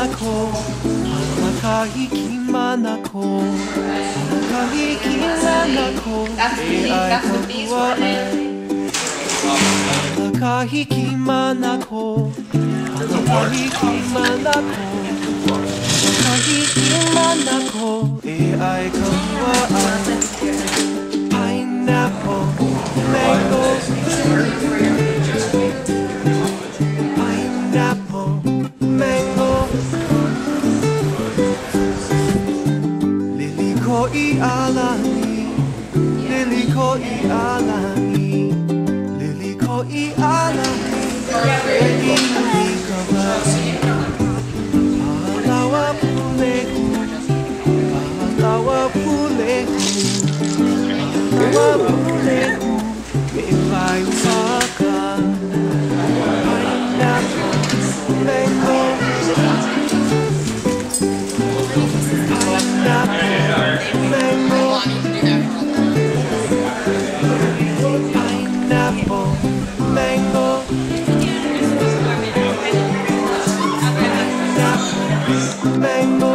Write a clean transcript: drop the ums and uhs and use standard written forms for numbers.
Pineapple, mango, pineapple, mango. Lily ko ialani, lily ko ialani, lily ko ialani. Lily ko ba? Pahalawa puleku, pahalawa puleku. Wapuleku, may paibaka. Pineapple, mango. Pineapple, mango. Pineapple, mango. Pineapple, mango.